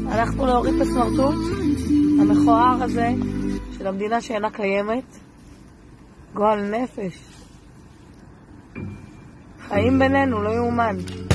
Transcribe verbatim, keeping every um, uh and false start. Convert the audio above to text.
הלכנו להוריד את הסמרטוט המכוער הזה של המדינה שאינה קיימת. גועל נפש. חיים בינינו, לא יאומן.